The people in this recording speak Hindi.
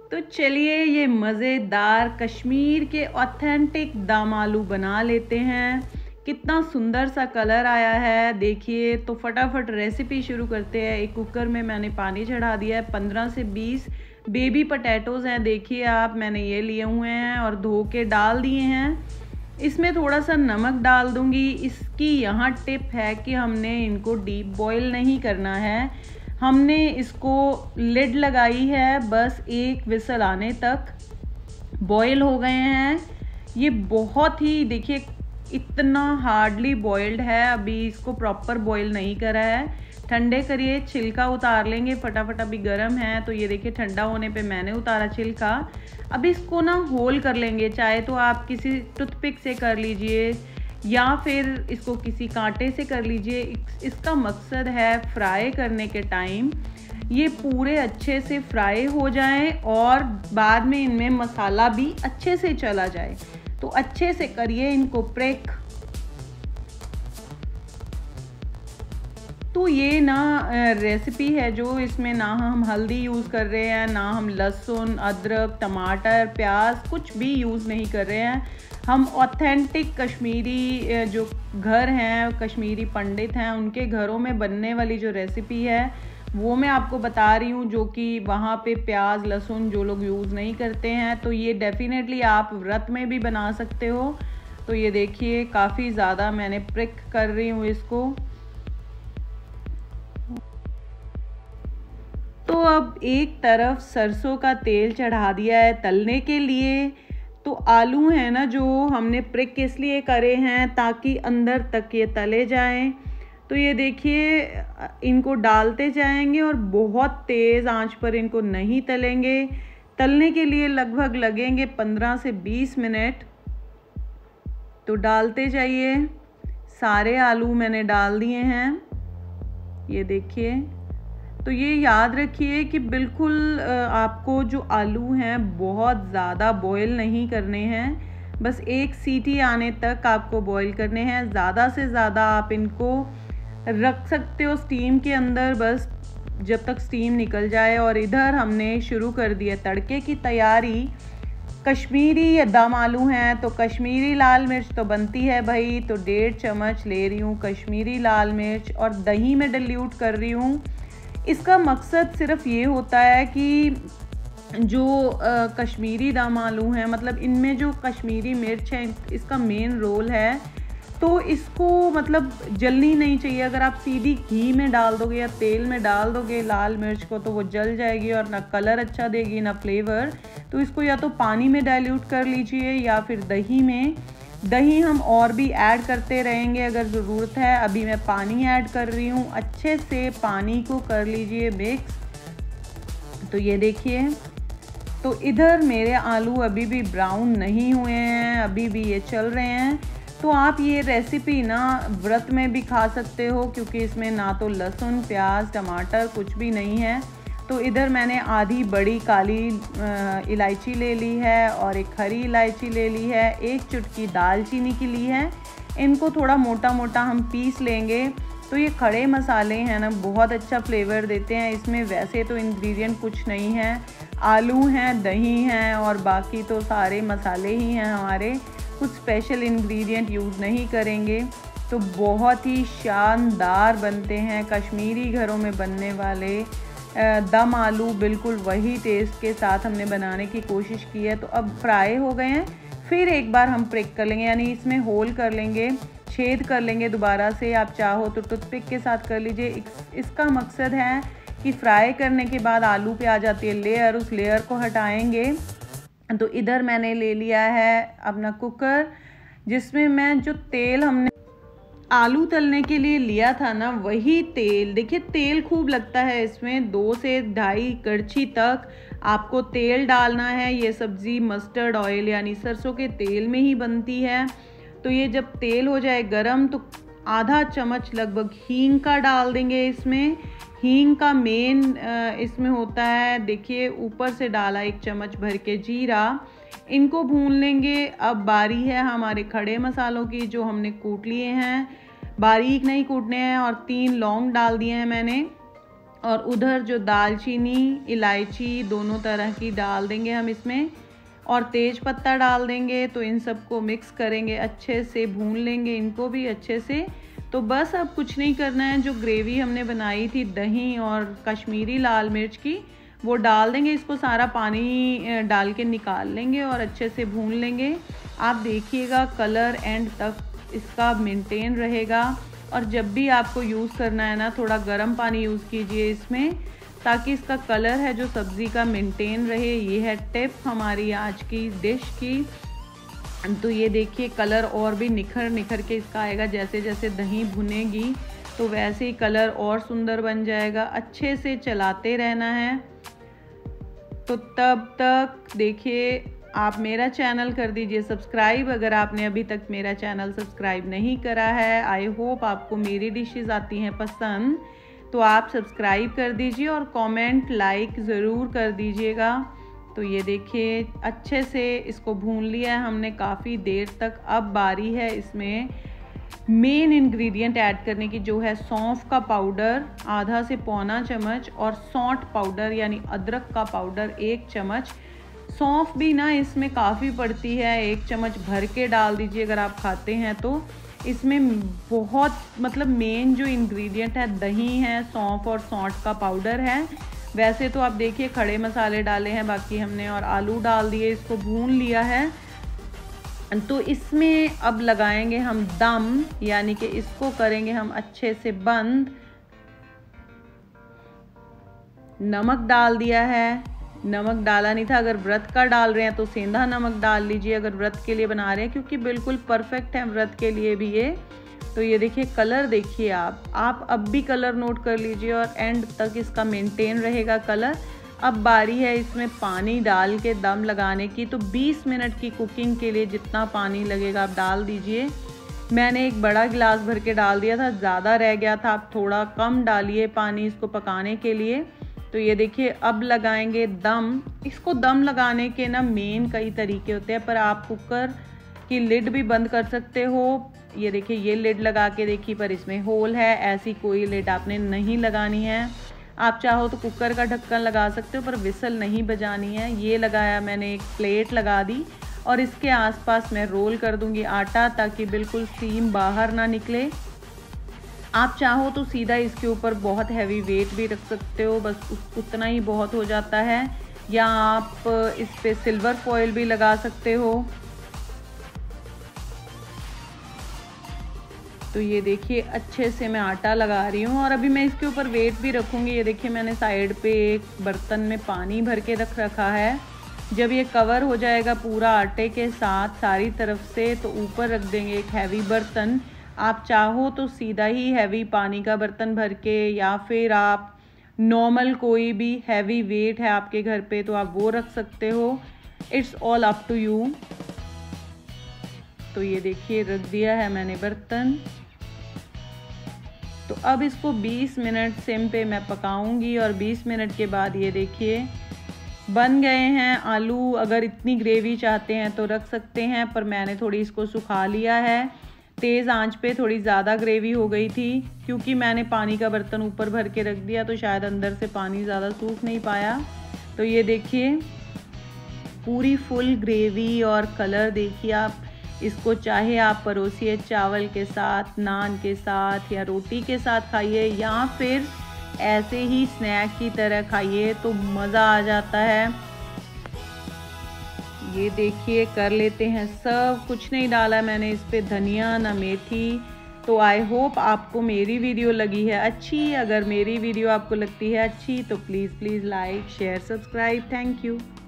तो चलिए ये मज़ेदार कश्मीर के ऑथेंटिक दम आलू बना लेते हैं। कितना सुंदर सा कलर आया है देखिए। तो फटाफट रेसिपी शुरू करते हैं। एक कुकर में मैंने पानी चढ़ा दिया है। 15 से 20 बेबी पोटैटोज़ हैं, देखिए आप, मैंने ये लिए हुए हैं और धो के डाल दिए हैं। इसमें थोड़ा सा नमक डाल दूंगी। इसकी यहाँ टिप है कि हमने इनको डीप बॉईल नहीं करना है, हमने इसको लिड लगाई है, बस एक विसल आने तक बॉईल हो गए हैं। ये बहुत ही देखिए इतना हार्डली बॉइल्ड है, अभी इसको प्रॉपर बॉईल नहीं करा है। ठंडे करिए, छिलका उतार लेंगे फटाफट, अभी गर्म है। तो ये देखिए ठंडा होने पे मैंने उतारा छिलका। अब इसको ना होल कर लेंगे, चाहे तो आप किसी टूथपिक से कर लीजिए या फिर इसको किसी कांटे से कर लीजिए। इसका मकसद है फ्राई करने के टाइम ये पूरे अच्छे से फ्राई हो जाएं और बाद में इनमें मसाला भी अच्छे से चला जाए। तो अच्छे से करिए इनको प्रेक। तो ये ना रेसिपी है जो इसमें ना हम हल्दी यूज़ कर रहे हैं, ना हम लहसुन, अदरक, टमाटर, प्याज कुछ भी यूज़ नहीं कर रहे हैं। हम ऑथेंटिक कश्मीरी जो घर हैं, कश्मीरी पंडित हैं, उनके घरों में बनने वाली जो रेसिपी है वो मैं आपको बता रही हूँ, जो कि वहाँ पे प्याज लहसुन जो लोग यूज़ नहीं करते हैं। तो ये डेफिनेटली आप व्रत में भी बना सकते हो। तो ये देखिए काफ़ी ज़्यादा मैंने प्रिक कर रही हूँ इसको। तो अब एक तरफ सरसों का तेल चढ़ा दिया है तलने के लिए। तो आलू हैं ना जो हमने प्रिक इसलिए करे हैं ताकि अंदर तक ये तले जाएं। तो ये देखिए इनको डालते जाएंगे और बहुत तेज़ आंच पर इनको नहीं तलेंगे। तलने के लिए लगभग लगेंगे 15 से 20 मिनट। तो डालते जाइए, सारे आलू मैंने डाल दिए हैं, ये देखिए। तो ये याद रखिए कि बिल्कुल आपको जो आलू हैं बहुत ज़्यादा बॉईल नहीं करने हैं, बस एक सीटी आने तक आपको बॉईल करने हैं। ज़्यादा से ज़्यादा आप इनको रख सकते हो स्टीम के अंदर, बस जब तक स्टीम निकल जाए। और इधर हमने शुरू कर दिया तड़के की तैयारी। कश्मीरी दम आलू हैं तो कश्मीरी लाल मिर्च तो बनती है भाई, तो 1.5 चम्मच ले रही हूँ कश्मीरी लाल मिर्च और दही में डिल्यूट कर रही हूँ। इसका मकसद सिर्फ ये होता है कि जो कश्मीरी दम आलू हैं, मतलब इनमें जो कश्मीरी मिर्च है इसका मेन रोल है। तो इसको मतलब जलनी नहीं चाहिए। अगर आप सीधी घी में डाल दोगे या तेल में डाल दोगे लाल मिर्च को तो वो जल जाएगी और ना कलर अच्छा देगी ना फ्लेवर। तो इसको या तो पानी में डाइल्यूट कर लीजिए या फिर दही में। दही हम और भी ऐड करते रहेंगे अगर ज़रूरत है। अभी मैं पानी ऐड कर रही हूँ, अच्छे से पानी को कर लीजिए मिक्स। तो ये देखिए, तो इधर मेरे आलू अभी भी ब्राउन नहीं हुए हैं, अभी भी ये चल रहे हैं। तो आप ये रेसिपी ना व्रत में भी खा सकते हो क्योंकि इसमें ना तो लहसुन प्याज टमाटर कुछ भी नहीं है। तो इधर मैंने आधी बड़ी काली इलायची ले ली है और एक हरी इलायची ले ली है, एक चुटकी दालचीनी की ली है। इनको थोड़ा मोटा मोटा हम पीस लेंगे। तो ये खड़े मसाले हैं ना बहुत अच्छा फ्लेवर देते हैं। इसमें वैसे तो इंग्रेडिएंट कुछ नहीं है, आलू हैं, दही हैं और बाकी तो सारे मसाले ही हैं हमारे, कुछ स्पेशल इंग्रेडिएंट यूज़ नहीं करेंगे। तो बहुत ही शानदार बनते हैं कश्मीरी घरों में बनने वाले दम आलू, बिल्कुल वही टेस्ट के साथ हमने बनाने की कोशिश की है। तो अब फ्राई हो गए हैं, फिर एक बार हम प्रिक कर लेंगे, यानी इसमें होल कर लेंगे, छेद कर लेंगे दोबारा से। आप चाहो तो टूथपिक के साथ कर लीजिए। इसका मकसद है कि फ्राई करने के बाद आलू पे आ जाती है लेयर, उस लेयर को हटाएंगे। तो इधर मैंने ले लिया है अपना कुकर, जिसमें मैं जो तेल हमने आलू तलने के लिए लिया था ना वही तेल, देखिए तेल खूब लगता है इसमें, 2 से 2.5 कड़छी तक आपको तेल डालना है। ये सब्ज़ी मस्टर्ड ऑयल यानी सरसों के तेल में ही बनती है। तो ये जब तेल हो जाए गरम तो आधा चम्मच लगभग हींग का डाल देंगे इसमें। हींग का मेन इसमें होता है, देखिए ऊपर से डाला 1 चम्मच भर के जीरा। इनको भून लेंगे। अब बारी है हमारे खड़े मसालों की जो हमने कूट लिए हैं, बारीक नहीं कूटने हैं। और 3 लौंग डाल दिए हैं मैंने और उधर जो दालचीनी इलायची दोनों तरह की डाल देंगे हम इसमें, और तेज पत्ता डाल देंगे। तो इन सबको मिक्स करेंगे, अच्छे से भून लेंगे इनको भी अच्छे से। तो बस अब कुछ नहीं करना है, जो ग्रेवी हमने बनाई थी दही और कश्मीरी लाल मिर्च की वो डाल देंगे, इसको सारा पानी डाल के निकाल लेंगे और अच्छे से भून लेंगे। आप देखिएगा कलर एंड तक इसका मेंटेन रहेगा। और जब भी आपको यूज़ करना है ना, थोड़ा गर्म पानी यूज़ कीजिए इसमें, ताकि इसका कलर है जो सब्ज़ी का मेंटेन रहे। ये है टिप हमारी आज की डिश की। तो ये देखिए कलर और भी निखर के इसका आएगा, जैसे जैसे दही भुनेगी तो वैसे ही कलर और सुंदर बन जाएगा। अच्छे से चलाते रहना है। तो तब तक देखिए आप मेरा चैनल कर दीजिए सब्सक्राइब, अगर आपने अभी तक मेरा चैनल सब्सक्राइब नहीं करा है। आई होप आपको मेरी डिशेस आती हैं पसंद, तो आप सब्सक्राइब कर दीजिए और कमेंट लाइक ज़रूर कर दीजिएगा। तो ये देखिए अच्छे से इसको भून लिया है हमने काफ़ी देर तक। अब बारी है इसमें मेन इंग्रेडिएंट ऐड करने की, जो है सौंफ का पाउडर आधा से पौना चम्मच और सौंठ पाउडर यानी अदरक का पाउडर 1 चम्मच। सौंफ भी ना इसमें काफ़ी पड़ती है, 1 चम्मच भर के डाल दीजिए अगर आप खाते हैं तो। इसमें बहुत मतलब मेन जो इंग्रेडिएंट है दही है, सौंफ और सौंठ का पाउडर है। वैसे तो आप देखिए खड़े मसाले डाले हैं बाकी हमने, और आलू डाल दिए, इसको भून लिया है। तो इसमें अब लगाएंगे हम दम, यानी कि इसको करेंगे हम अच्छे से बंद। नमक डाल दिया है, नमक डाला नहीं था, अगर व्रत का डाल रहे हैं तो सेंधा नमक डाल लीजिए अगर व्रत के लिए बना रहे हैं, क्योंकि बिल्कुल परफेक्ट है व्रत के लिए भी ये। तो ये देखिए कलर देखिए आप अब भी कलर नोट कर लीजिए और एंड तक इसका मेंटेन रहेगा कलर। अब बारी है इसमें पानी डाल के दम लगाने की। तो 20 मिनट की कुकिंग के लिए जितना पानी लगेगा आप डाल दीजिए। मैंने एक बड़ा गिलास भर के डाल दिया था, ज़्यादा रह गया था, आप थोड़ा कम डालिए पानी इसको पकाने के लिए। तो ये देखिए अब लगाएंगे दम। इसको दम लगाने के ना मेन कई तरीके होते हैं, पर आप कुकर की लिड भी बंद कर सकते हो। ये देखिए ये लिड लगा के देखिए, पर इसमें होल है, ऐसी कोई लिड आपने नहीं लगानी है। आप चाहो तो कुकर का ढक्कन लगा सकते हो, पर विसल नहीं बजानी है। ये लगाया मैंने, एक प्लेट लगा दी और इसके आसपास मैं रोल कर दूंगी आटा, ताकि बिल्कुल सीम बाहर ना निकले। आप चाहो तो सीधा इसके ऊपर बहुत हैवी वेट भी रख सकते हो, बस उतना ही बहुत हो जाता है। या आप इस पे सिल्वर फॉइल भी लगा सकते हो। तो ये देखिए अच्छे से मैं आटा लगा रही हूँ और अभी मैं इसके ऊपर वेट भी रखूँगी। ये देखिए मैंने साइड पे एक बर्तन में पानी भर के रख रखा है। जब ये कवर हो जाएगा पूरा आटे के साथ सारी तरफ से, तो ऊपर रख देंगे एक हैवी बर्तन। आप चाहो तो सीधा ही हैवी पानी का बर्तन भर के, या फिर आप नॉर्मल कोई भी हैवी वेट है आपके घर पे तो आप वो रख सकते हो। It's all up to you. तो ये देखिए रख दिया है मैंने बर्तन। तो अब इसको 20 मिनट सिम पे मैं पकाऊंगी और 20 मिनट के बाद ये देखिए बन गए हैं आलू। अगर इतनी ग्रेवी चाहते हैं तो रख सकते हैं, पर मैंने थोड़ी इसको सुखा लिया है। तेज़ आंच पे थोड़ी ज़्यादा ग्रेवी हो गई थी, क्योंकि मैंने पानी का बर्तन ऊपर भर के रख दिया तो शायद अंदर से पानी ज़्यादा सूख नहीं पाया। तो ये देखिए पूरी फुल ग्रेवी और कलर देखिए आप। इसको चाहे आप परोसिए चावल के साथ, नान के साथ या रोटी के साथ खाइए, या फिर ऐसे ही स्नैक की तरह खाइए तो मज़ा आ जाता है। ये देखिए कर लेते हैं सर्व। कुछ नहीं डाला मैंने इस पे धनिया ना मेथी। तो आई होप आपको मेरी वीडियो लगी है अच्छी। अगर मेरी वीडियो आपको लगती है अच्छी तो please like share subscribe. Thank you.